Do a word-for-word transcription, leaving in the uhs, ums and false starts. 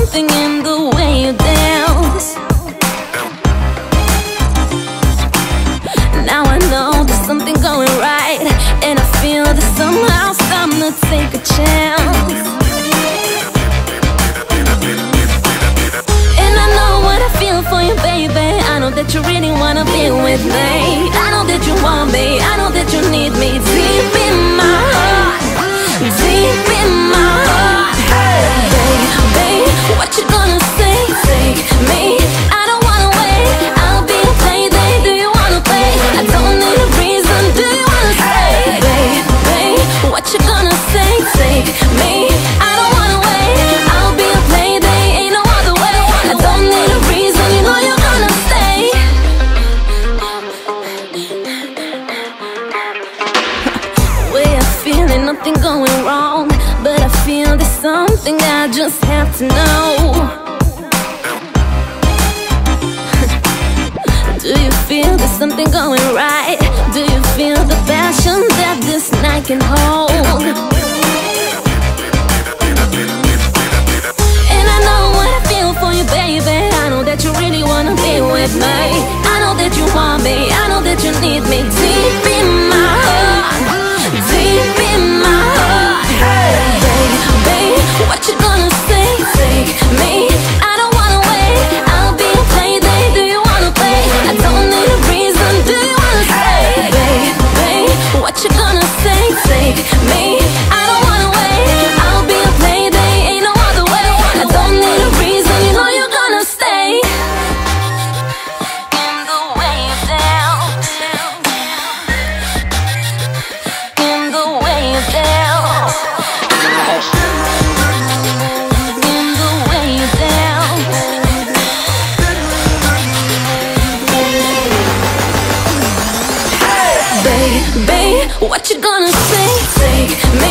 something in the way you dance. Now I know there's something going right, and I feel that somehow it's time to take a chance. And I know what I feel for you, baby. I know that you really wanna be with me. I know that you want me, I know that you need me. Deep in my heart, deep in my heart. Hey, baby, what you gonna say? Take me, I don't wanna wait. I'll be a playday, do you wanna play? I don't need a reason, do you wanna stay? Baby, what you gonna say? Take me, I don't wanna wait. I'll be a playday, ain't no other way. I don't need a reason, you know you're gonna stay. We're feeling nothing going wrong, but I feel there's something I just have to know. Do you feel there's something going right? Do you feel the passion that this night can hold? And I know what I feel for you, baby. I know that you really wanna be with me. I know that you want me, I know that you need me. Deep in my heart, deep in my heart. Hey, baby, what you gonna say? Take me, I don't wanna wait. I'll be a playday, do you wanna play? I don't need a reason, do you wanna stay? Baby, what you gonna say? Take me, I don't wanna wait. I'll be a playday, ain't no other way. I don't need a reason, you know you're gonna stay. In the way you dance, in the way you dance, in the way you dance. Baby, what you gonna say? Take me,